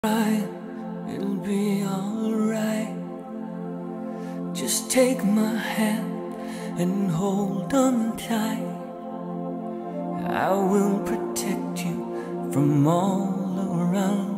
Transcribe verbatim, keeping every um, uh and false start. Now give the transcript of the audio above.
Right, it'll be alright. Just take my hand and hold on tight. I will protect you from all around.